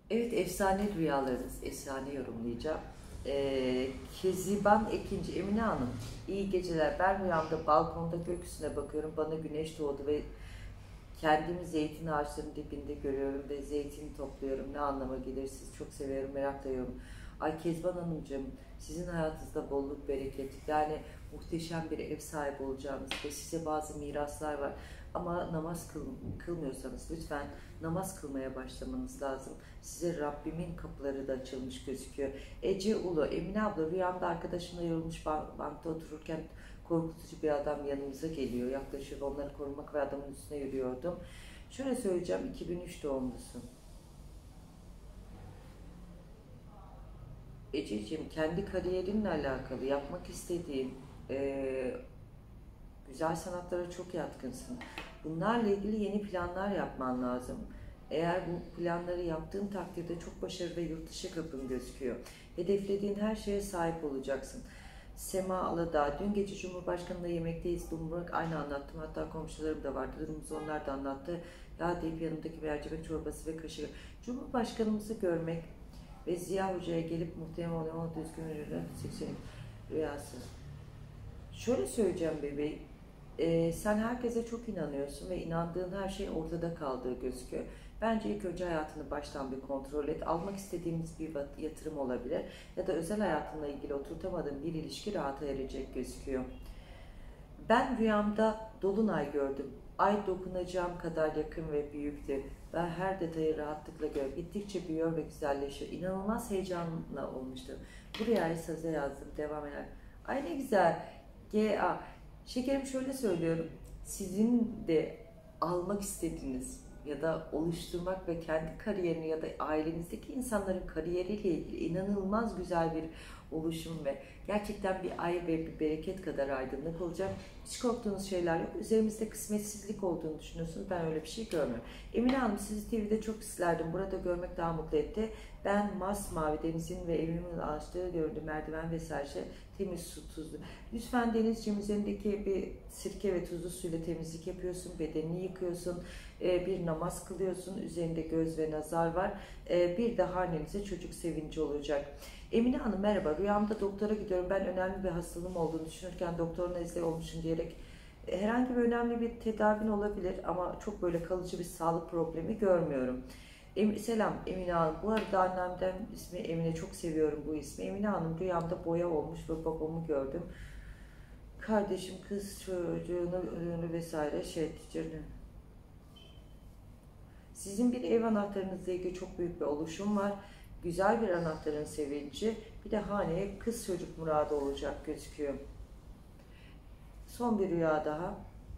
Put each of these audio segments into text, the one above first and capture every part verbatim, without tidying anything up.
Evet, efsane rüyalarınız, efsane yorumlayacağım. Ee, Keziban ikinci Emine Hanım, iyi geceler. Ben rüyamda balkonda gökyüzüne bakıyorum. Bana güneş doğdu ve kendimi zeytin ağaçlarının dibinde görüyorum ve zeytin topluyorum. Ne anlama gelir, sizi çok seviyorum, merakla yorum. Ay Kezban Hanımcığım, sizin hayatınızda bolluk, bereket, yani muhteşem bir ev sahibi olacağınız ve size bazı miraslar var. Ama namaz kıl, kılmıyorsanız lütfen namaz kılmaya başlamanız lazım. Size Rabbimin kapıları da açılmış gözüküyor. Ece Ulu, Emine abla rüyamda arkadaşımla yorulmuş bankta otururken korkutucu bir adam yanımıza geliyor. Yaklaşıyor, onları korumak ve adamın üstüne yürüyordum. Şöyle söyleyeceğim, iki bin üç doğumlusun. Ececiğim, kendi kariyerinle alakalı yapmak istediğin e, güzel sanatlara çok yatkınsın. Bunlarla ilgili yeni planlar yapman lazım. Eğer bu planları yaptığın takdirde çok başarılı ve yurt dışı kapın gözüküyor. Hedeflediğin her şeye sahip olacaksın. Sema Aladağ, dün gece Cumhurbaşkanı'yla yemekteyiz. Dumruk aynı anlattım. Hatta komşularım da vardı. Durumumuzu onlar da anlattı. Ya deyip yanımdaki mercimek çorbası ve kaşığı. Cumhurbaşkanımızı görmek ve Ziya Hoca'ya gelip muhtemelen ona düzgün ürünler seksen rüyası. Şöyle söyleyeceğim bebeğim. Ee, sen herkese çok inanıyorsun ve inandığın her şey ortada kaldığı gözüküyor. Bence ilk önce hayatını baştan bir kontrol et. Almak istediğimiz bir yatırım olabilir ya da özel hayatınla ilgili oturtamadığın bir ilişki rahata erecek gözüküyor. Ben rüyamda dolunay gördüm. Ay dokunacağım kadar yakın ve büyüktü. Ben her detayı rahatlıkla gördüm. Gittikçe büyüyor ve güzelleşiyor. İnanılmaz heyecanla olmuştu. Bu rüyayı söze yazdım. Devam eder. Ay ne güzel. G A. Şekerim, şöyle söylüyorum. Sizin de almak istediğiniz ya da oluşturmak ve kendi kariyerini ya da ailenizdeki insanların kariyeriyle ilgili inanılmaz güzel bir oluşum ve gerçekten bir ay ve bir bereket kadar aydınlık olacak. Hiç korktuğunuz şeyler yok. Üzerimizde kısmetsizlik olduğunu düşünüyorsunuz. Ben öyle bir şey görmüyorum. Emine Hanım, sizi T V'de çok isterdim. Burada görmek daha mutlu etti. Ben masmavi denizin ve evimin açtığı gördüm. Merdiven vesaire şey, temiz su, tuzlu. Lütfen Denizciğim, üzerindeki bir sirke ve tuzlu suyla temizlik yapıyorsun. Bedenini yıkıyorsun. Bir namaz kılıyorsun. Üzerinde göz ve nazar var. Bir de hanenize çocuk sevinci olacak. Emine Hanım merhaba. Rüyamda doktora gidiyorum. Ben önemli bir hastalığım olduğunu düşünürken doktorun nezle olmuşum diyerek herhangi bir önemli bir tedavin olabilir ama çok böyle kalıcı bir sağlık problemi görmüyorum. Em Selam Emine Hanım. Bu arada annemden ismi Emine. Çok seviyorum bu ismi. Emine Hanım, rüyamda boya olmuş ve babamı gördüm. Kardeşim, kız çocuğunu ölümünü vesaire şey ettiğini. Sizin bir ev anahtarınızla ilgili çok büyük bir oluşum var. Güzel bir anahtarın sevinci. Bir de haneye kız çocuk muradı olacak gözüküyor. Son bir rüya daha.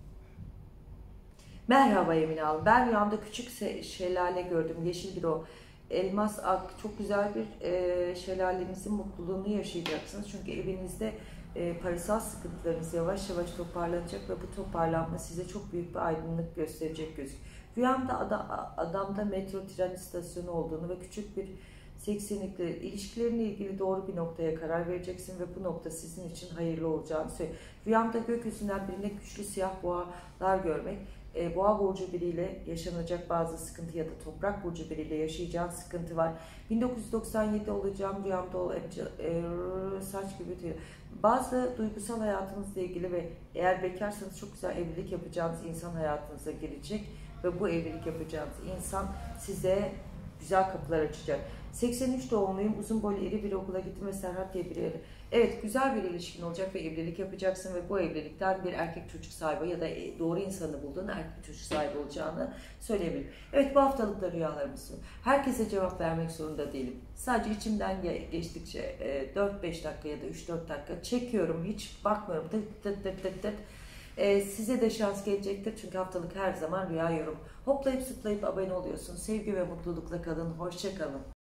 Merhaba Emine Hanım. Ben rüyamda küçük şelale gördüm. Yeşil bir o. Elmas ak. Çok güzel bir e, şelalenizin mutluluğunu yaşayacaksınız. Çünkü evinizde e, parasal sıkıntılarınız yavaş yavaş toparlanacak ve bu toparlanma size çok büyük bir aydınlık gösterecek gözüküyor. Rüyamda ada, adamda metro tren istasyonu olduğunu ve küçük bir seksenlikle ilişkilerinle ilgili doğru bir noktaya karar vereceksin ve bu nokta sizin için hayırlı olacağını söylüyor. Rüyamda gökyüzünden birine güçlü siyah boğalar görmek, e, boğa burcu biriyle yaşanacak bazı sıkıntı ya da toprak burcu biriyle yaşayacağın sıkıntı var. bin dokuz yüz doksan yedi olacağım rüyamda ol, e, saç gibi tüy. Bazı duygusal hayatınızla ilgili ve eğer bekarsanız çok güzel evlilik yapacağınız insan hayatınıza girecek ve bu evlilik yapacağınız insan size güzel kapılar açacak. seksen üç doğumluyum. Uzun boylu iri bir okula gittim ve Serhat diye biri. Evet, güzel bir ilişkin olacak ve evlilik yapacaksın ve bu evlilikten bir erkek çocuk sahibi ya da doğru insanı bulduğun erkek çocuk sahibi olacağını söyleyebilirim. Evet, bu haftalıkta rüyalarımız var. Herkese cevap vermek zorunda değilim. Sadece içimden geçtikçe dört beş dakika ya da üç dört dakika çekiyorum. Hiç bakmıyorum. Tıt tıt tıt tıt tıt. Ee, size de şans gelecektir çünkü haftalık her zaman rüya yorum. Hoplayıp zıplayıp abone oluyorsun. Sevgi ve mutlulukla kalın. Hoşça kalın.